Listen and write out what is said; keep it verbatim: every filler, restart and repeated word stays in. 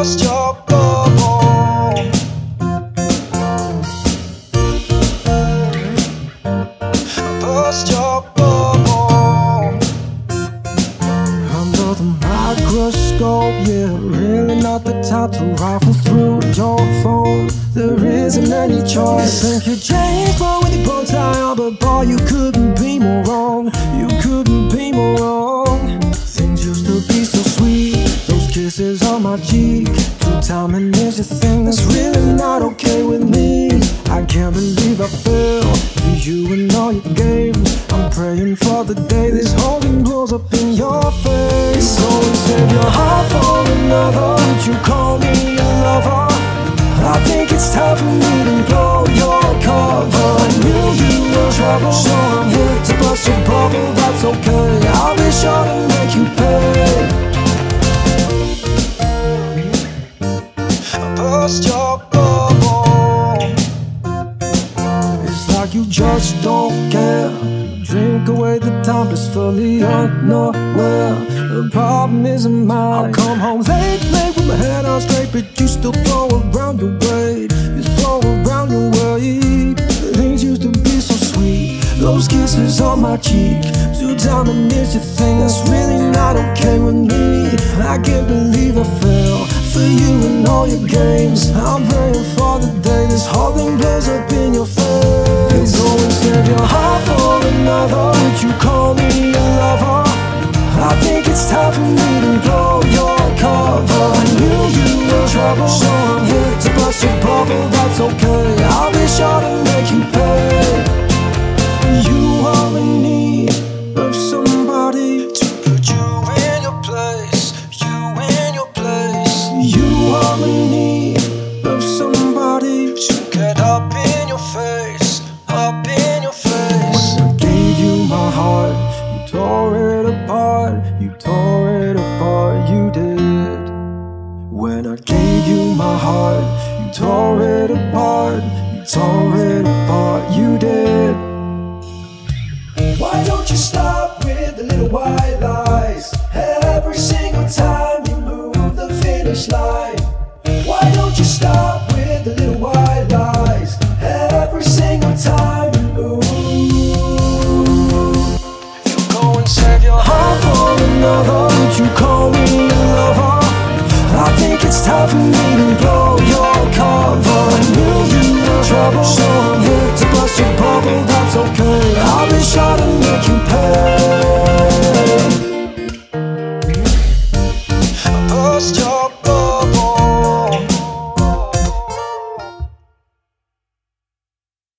burst your bubble. Burst your bubble. Under the microscope, yeah, really not the type to rifle through your phone. There isn't any choice. You think you changed, but with your bow tie on, but boy, you couldn't be more wrong. You couldn't be more wrong. Things used to be so sweet, those kisses on my cheek. Two-time and is the thing that's really not okay with me. I can't believe I fell for you and all your games. I'm praying for the day this whole thing blows up in your face. Go and save your heart for another. Would you call me a lover? I think it's time for me to blow your cover. I knew you were trouble, so I'm here to bust your bubble. That's okay, I'll be sure to make you pay. Burst your bubble. It's like you just don't care. Drink away the time blissfully unaware. The problem isn't mine. I'll come home late, late with my head on straight, but you still throw around your weight. You throw around your weight. Things used to be so sweet, those kisses on my cheek. Two-time and it's your thing that's really not okay with me. I can't believe I fell for you and all your games. I'm praying for the day this whole thing blows up in your face. Go and save your heart for another. Would you call me a lover? I think it's time for me to blow your cover. I knew you were trouble, so I'm here to bust your bubble. That's okay, I'll be sure to make you pay. You are in need of somebody To put you in your place, you in your place. You are in need of somebody To get up in your face, up in your face. I gave you my heart, you tore it apart. You tore it apart, you did. When I gave you my heart, you tore it apart. You tore it apart, you did. Why don't you stop with the little white lie?